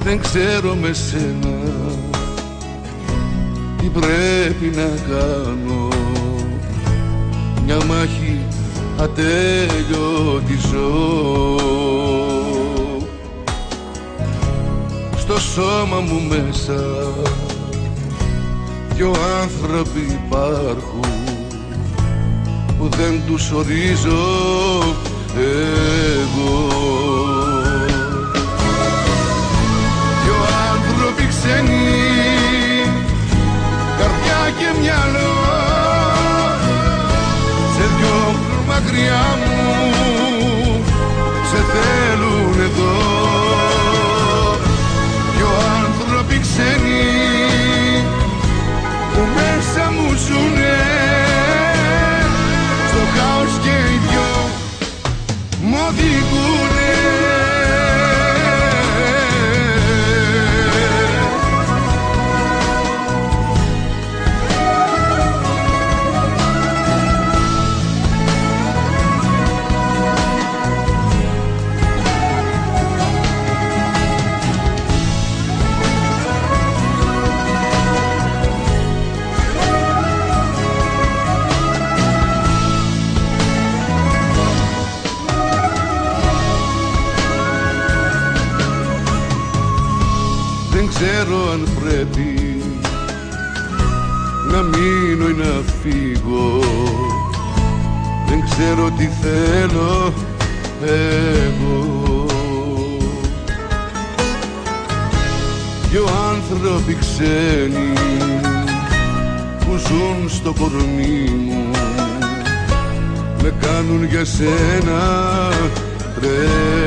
Δεν ξέρω με σένα τι πρέπει να κάνω. Μια μάχη ατέλειωτη ζω. Στο σώμα μου μέσα δυο άνθρωποι υπάρχουν που δεν τους ορίζω εγώ. Δυο άνθρωποι ξένοι, καρδιά και μυαλό, σε διώχνουν μακριά μου, σε θέλουν εδώ. Δυο άνθρωποι ξένοι που μέσα μου ζουνε, στο χάος και οι δυο μ' οδηγουνε. Δεν ξέρω αν πρέπει να μείνω ή να φύγω. Δεν ξέρω τι θέλω εγώ. Δυο άνθρωποι ξένοι που ζουν στο κορμί μου με κάνουν για σένα τρέλα.